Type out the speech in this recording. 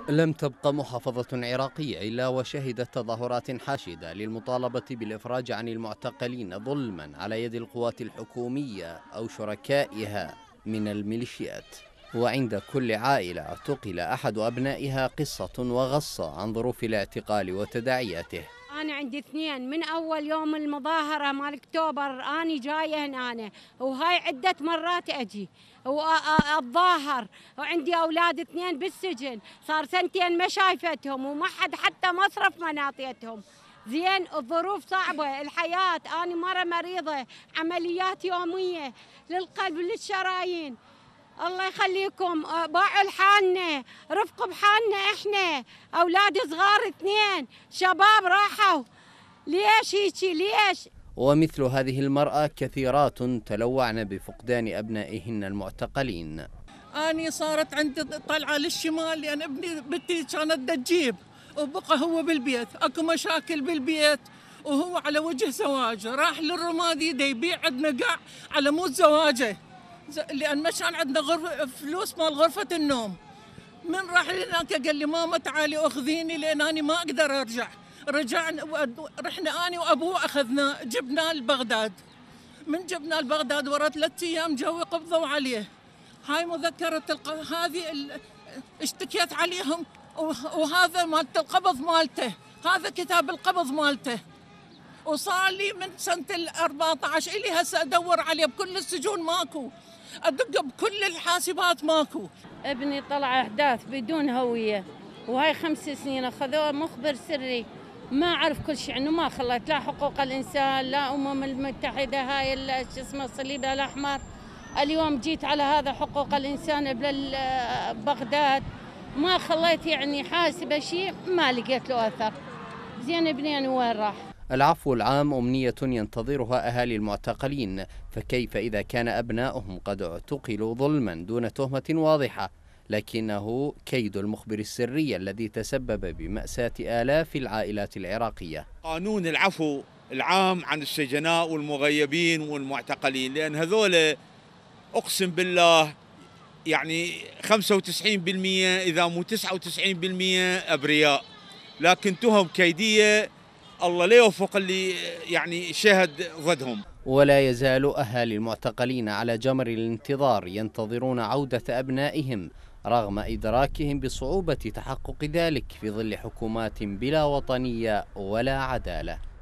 لم تبقى محافظة عراقية إلا وشهدت تظاهرات حاشدة للمطالبة بالإفراج عن المعتقلين ظلما على يد القوات الحكومية أو شركائها من الميليشيات. وعند كل عائلة اعتقل أحد أبنائها قصة وغصة عن ظروف الاعتقال وتداعياته. أنا عندي اثنين من أول يوم المظاهرة مال أكتوبر أنا جاية هنا، وهاي عدة مرات أجي وأتظاهر، وعندي أولاد اثنين بالسجن، صار سنتين ما شايفتهم وما حد حتى مصرف ما ناطيتهم. زين الظروف صعبة، الحياة، أنا مرة مريضة، عمليات يومية للقلب للشرايين. الله يخليكم باعوا لحالنا، رفقوا بحالنا احنا، اولاد صغار اثنين شباب راحوا، ليش هيجي ليش؟ ومثل هذه المرأة كثيرات تلوعن بفقدان أبنائهن المعتقلين. أنا صارت عندي طلعة للشمال لأن ابني بنتي كانت تجيب وبقى هو بالبيت، اكو مشاكل بالبيت وهو على وجه زواج، راح للرمادي دا يبيع عندنا قاع على مود زواجه، لأن ما كان عندنا فلوس مال غرفة النوم. من راح لهناك قال لي ماما تعالي أخذيني لأن أنا ما أقدر أرجع. رجعنا رحنا أنا وأبوه أخذناه جبناه لبغداد. من جبناه لبغداد ورا 3 أيام جو قبضوا عليه. هاي مذكرة هذه اشتكيت عليهم، وهذا مالت القبض مالته، هذا كتاب القبض مالته. وصار لي من سنة 14 إلي هسه أدور عليه بكل السجون ماكو، أدق بكل الحاسبات ماكو. ابني طلع أحداث بدون هوية، وهاي 5 سنين أخذوه مخبر سري، ما أعرف كل شيء عنه، ما خلت لا حقوق الإنسان لا المتحدة، هاي شو اسمه الصليب الأحمر. اليوم جيت على هذا حقوق الإنسان ببغداد، ما خليت يعني حاسبة شيء، ما لقيت له أثر. زين ابني وين راح؟ العفو العام أمنية ينتظرها أهالي المعتقلين، فكيف إذا كان أبناؤهم قد اعتقلوا ظلما دون تهمة واضحة، لكنه كيد المخبر السري الذي تسبب بمأساة آلاف العائلات العراقية. قانون العفو العام عن السجناء والمغيبين والمعتقلين، لأن هذول أقسم بالله يعني 95% إذا مو 99% أبرياء، لكن تهم كيدية الله لا يوفق اللي يعني شهد ضدهم. ولا يزال أهالي المعتقلين على جمر الانتظار ينتظرون عودة أبنائهم رغم إدراكهم بصعوبة تحقق ذلك في ظل حكومات بلا وطنية ولا عدالة.